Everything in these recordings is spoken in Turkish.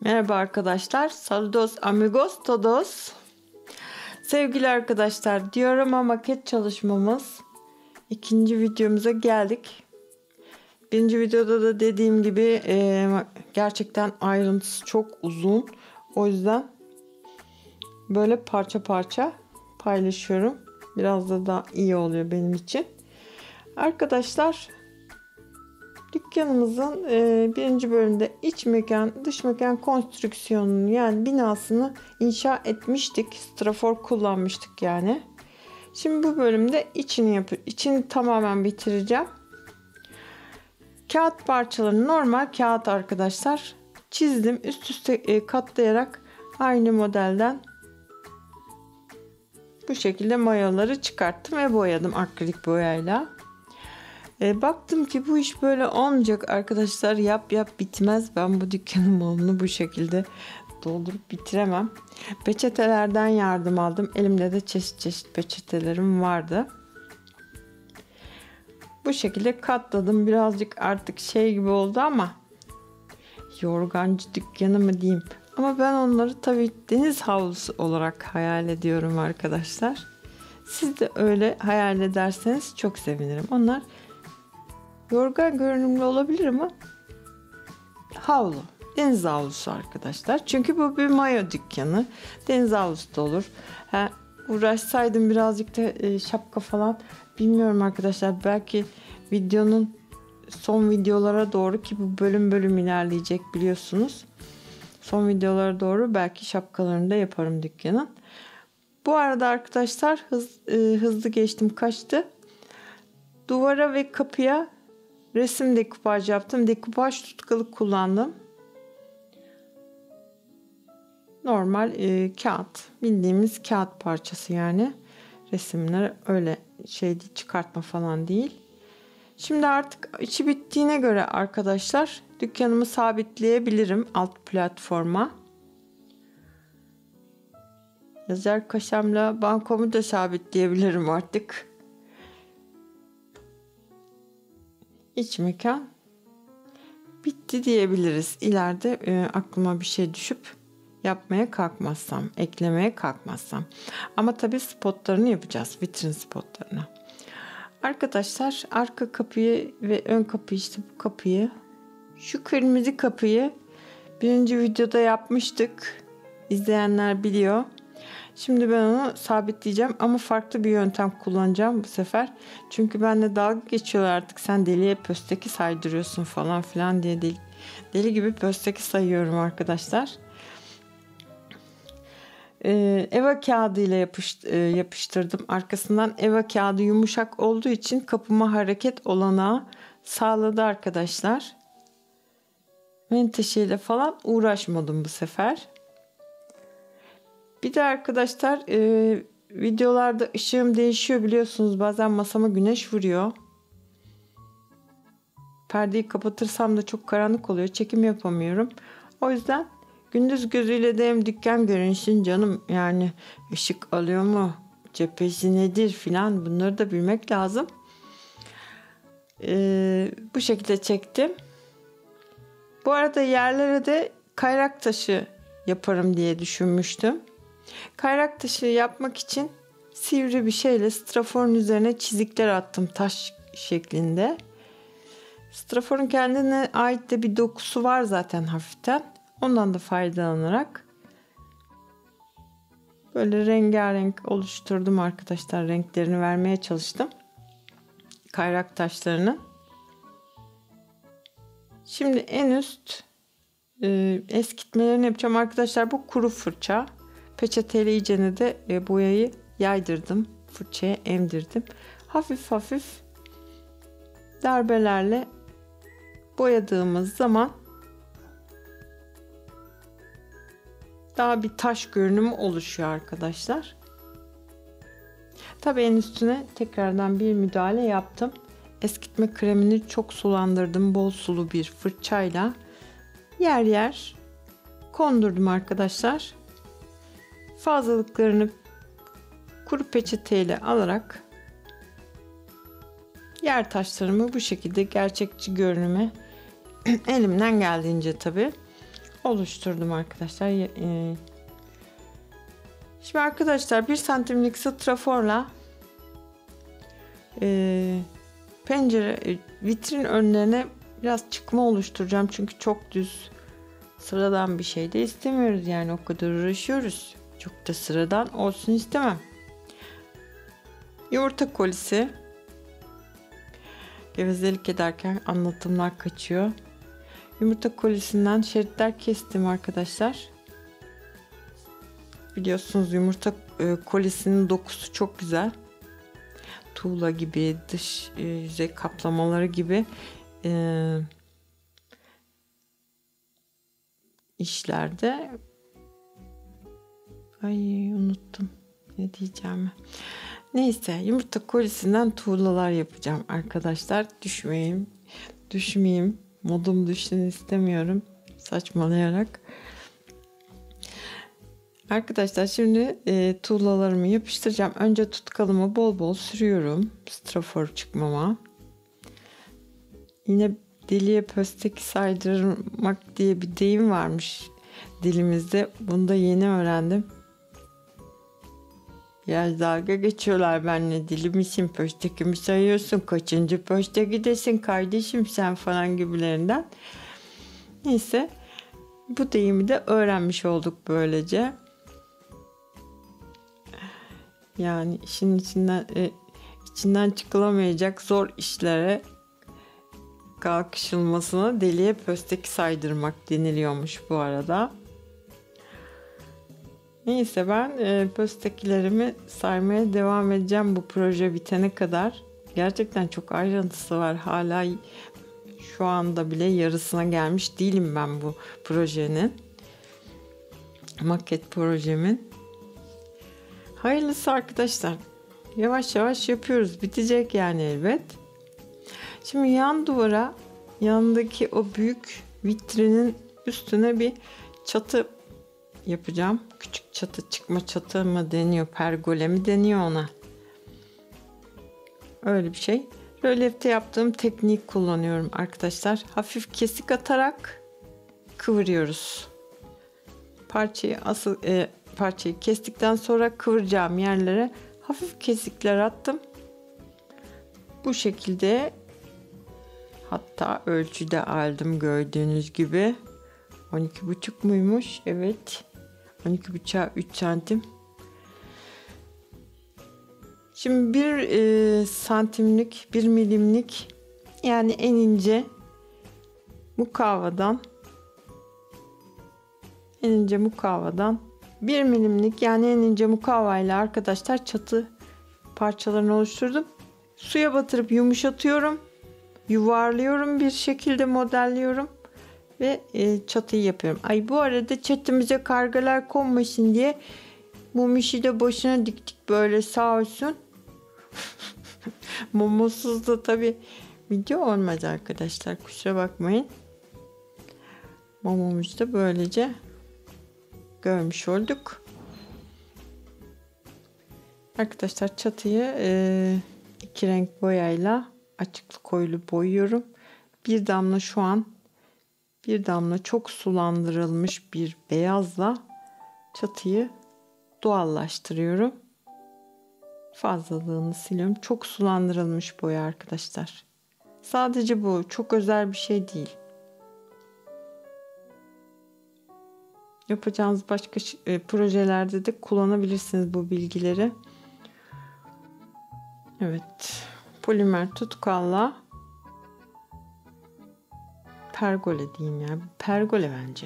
Merhaba arkadaşlar. Saludos amigos todos. Sevgili arkadaşlar, diorama maket çalışmamız ikinci videomuza geldik. Birinci videoda da dediğim gibi gerçekten ayrıntısı çok uzun. O yüzden böyle parça parça paylaşıyorum. Biraz da daha iyi oluyor benim için. Arkadaşlar, dükkanımızın birinci bölümde iç mekan, dış mekan konstrüksiyonunu yani binasını inşa etmiştik. Strafor kullanmıştık yani. Şimdi bu bölümde içini tamamen bitireceğim. Kağıt parçalarını normal kağıt arkadaşlar çizdim. Üst üste katlayarak aynı modelden bu şekilde mayoları çıkarttım ve boyadım akrilik boyayla. Baktım ki bu iş böyle olmayacak arkadaşlar. Yap bitmez. Ben bu dükkanın malını bu şekilde doldurup bitiremem. Peçetelerden yardım aldım. Elimde de çeşit çeşit peçetelerim vardı. Bu şekilde katladım. Birazcık artık şey gibi oldu ama yorgancı dükkanı mı diyeyim. Ama ben onları tabii deniz havlusu olarak hayal ediyorum arkadaşlar. Siz de öyle hayal ederseniz çok sevinirim. Onlar yorgan görünümlü olabilir ama havlu. Deniz havlusu arkadaşlar. Çünkü bu bir mayo dükkanı. Deniz havlusu da olur. Uğraşsaydım birazcık da şapka falan. Bilmiyorum arkadaşlar. Belki videonun son videolara doğru ki bu bölüm ilerleyecek biliyorsunuz. Son videolara doğru belki şapkalarını da yaparım dükkanın. Bu arada arkadaşlar hızlı geçtim kaçtı. Duvara ve kapıya resim dekupaj yaptım. Dekupaj tutkalı kullandım. Normal kağıt. Bildiğimiz kağıt parçası yani. Resimler öyle şey değil, çıkartma falan değil. Şimdi artık içi bittiğine göre arkadaşlar dükkanımı sabitleyebilirim alt platforma. Lazer kaşemle bankomu da sabitleyebilirim artık. İç mekan bitti diyebiliriz. İleride aklıma bir şey düşüp yapmaya kalkmazsam, eklemeye kalkmazsam. Ama tabii spotlarını yapacağız. Vitrin spotlarını. Arkadaşlar arka kapıyı ve ön kapıyı işte bu kapıyı, şu kırmızı kapıyı birinci videoda yapmıştık. İzleyenler biliyor. Şimdi ben onu sabitleyeceğim ama farklı bir yöntem kullanacağım bu sefer. Çünkü benimle dalga geçiyorlar artık, sen deliye pösteki saydırıyorsun falan filan diye deli gibi pösteki sayıyorum arkadaşlar. Eva kağıdı ile yapıştırdım. Arkasından eva kağıdı yumuşak olduğu için kapıma hareket olanağı sağladı arkadaşlar. Menteşeyle falan uğraşmadım bu sefer. Bir de arkadaşlar videolarda ışığım değişiyor biliyorsunuz. Bazen masama güneş vuruyor. Perdeyi kapatırsam da çok karanlık oluyor. Çekim yapamıyorum. O yüzden gündüz gözüyle de hem dükkan görünsün canım. Yani ışık alıyor mu? Cephesi nedir filan, bunları da bilmek lazım. Bu şekilde çektim. Bu arada yerlere de kayrak taşı yaparım diye düşünmüştüm. Kayrak taşı yapmak için sivri bir şeyle straforun üzerine çizikler attım taş şeklinde. Straforun kendine ait de bir dokusu var zaten hafiften. Ondan da faydalanarak böyle rengarenk oluşturdum arkadaşlar. Renklerini vermeye çalıştım kayrak taşlarını. Şimdi en üst eskitmelerini yapacağım arkadaşlar. Bu kuru fırça. Peçeteyle iyicene de boyayı yaydırdım. Fırçaya emdirdim. Hafif hafif darbelerle boyadığımız zaman daha bir taş görünümü oluşuyor arkadaşlar. Tabii en üstüne tekrardan bir müdahale yaptım. Eskitme kremini çok sulandırdım. Bol sulu bir fırçayla yer yer kondurdum arkadaşlar. Fazlalıklarını kuru peçeteyle alarak yer taşlarımı bu şekilde gerçekçi görünüme elimden geldiğince tabii oluşturdum arkadaşlar. Şimdi arkadaşlar 1 santimlik straforla pencere vitrin önlerine biraz çıkma oluşturacağım. Çünkü çok düz sıradan bir şey de istemiyoruz. Yani o kadar uğraşıyoruz. Çok da sıradan olsun istemem. Yumurta kolisi. Gevezelik ederken anlatımlar kaçıyor. Yumurta kolisinden şeritler kestim arkadaşlar. Biliyorsunuz yumurta kolisinin dokusu çok güzel. Tuğla gibi, dış yüzey kaplamaları gibi işlerde. Ay unuttum ne diyeceğimi. Neyse yumurta kolisinden tuğlalar yapacağım arkadaşlar. Düşmeyeyim. Modum düşsün istemiyorum. Saçmalayarak. Arkadaşlar şimdi tuğlalarımı yapıştıracağım. Önce tutkalımı bol bol sürüyorum. Strafor çıkmama. Yine deliğe pösteki saydırmak diye bir deyim varmış dilimizde. Bunu da yeni öğrendim. Ya dalga geçiyorlar benimle, dili misin, pösteki mi sayıyorsun, kaçıncı pöstekidesin kardeşim sen falan gibilerinden. Neyse bu deyimi de öğrenmiş olduk böylece. Yani işin içinden çıkılamayacak zor işlere kalkışılmasına deliğe pösteki saydırmak deniliyormuş bu arada. Neyse ben pöstekilerimi saymaya devam edeceğim bu proje bitene kadar. Gerçekten çok ayrıntısı var. Hala şu anda bile yarısına gelmiş değilim ben bu projenin. Maket projemin. Hayırlısı arkadaşlar. Yavaş yavaş yapıyoruz. Bitecek yani elbet. Şimdi yan duvara, yanındaki o büyük vitrinin üstüne bir çatı yapacağım. Küçük çatı, çıkma çatı mı deniyor, pergole mi deniyor ona. Öyle bir şey. Rölyefte yaptığım tekniği kullanıyorum arkadaşlar. Hafif kesik atarak kıvırıyoruz. Parçayı kestikten sonra kıvıracağım yerlere hafif kesikler attım. Bu şekilde, hatta ölçüde aldım gördüğünüz gibi. 12,5 muymuş? Evet. 12,5'a 3 santim. Şimdi 1 santimlik, 1 milimlik yani en ince mukavvadan 1 milimlik yani en ince mukavvayla arkadaşlar çatı parçalarını oluşturdum. Suya batırıp yumuşatıyorum. Yuvarlıyorum, bir şekilde modelliyorum ve çatıyı yapıyorum. Ay bu arada çatımıza kargalar konmasın diye mum işi de başına diktik böyle sağ olsun. Mumsuz da tabi video olmaz arkadaşlar, kusura bakmayın. Mumumuzu da böylece görmüş olduk. Arkadaşlar çatıyı 2 renk boyayla açıklı koyulu boyuyorum. Bir damla çok sulandırılmış bir beyazla çatıyı doğallaştırıyorum. Fazlalığını siliyorum. Çok sulandırılmış boya arkadaşlar. Sadece bu, çok özel bir şey değil. Yapacağınız başka projelerde de kullanabilirsiniz bu bilgileri. Evet. Polimer tutkalla pergole diyeyim ya. Pergole bence.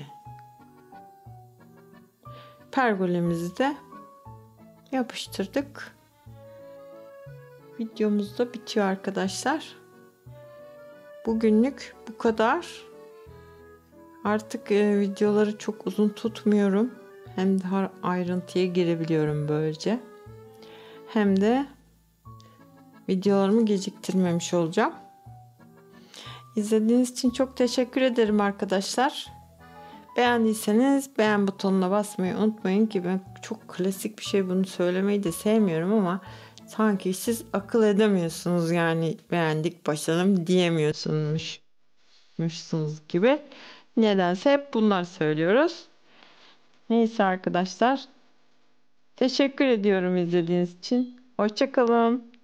Pergolemizi de yapıştırdık. Videomuz da bitiyor arkadaşlar. Bugünlük bu kadar. Artık videoları çok uzun tutmuyorum. Hem daha ayrıntıya girebiliyorum böylece. Hem de videolarımı geciktirmemiş olacağım. İzlediğiniz için çok teşekkür ederim arkadaşlar. Beğendiyseniz beğen butonuna basmayı unutmayın ki ben çok klasik bir şey, bunu söylemeyi de sevmiyorum ama sanki siz akıl edemiyorsunuz yani beğendik başlayalım diyemiyorsunuz gibi. Nedense hep bunlar söylüyoruz. Neyse arkadaşlar. Teşekkür ediyorum izlediğiniz için. Hoşça kalın.